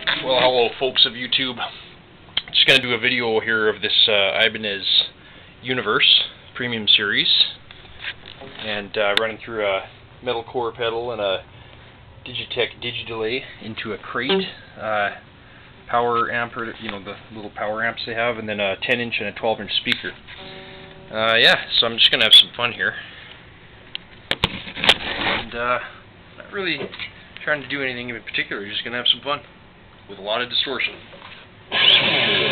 Well, hello folks of YouTube. Just going to do a video here of this Ibanez Universe Premium Series, and running through a metal core pedal and a digitech digidelay into a crate, power amp, you know, the little power amps they have, and then a 10-inch and a 12-inch speaker. Yeah, so I'm just going to have some fun here, and not really trying to do anything in particular, just going to have some fun with a lot of distortion.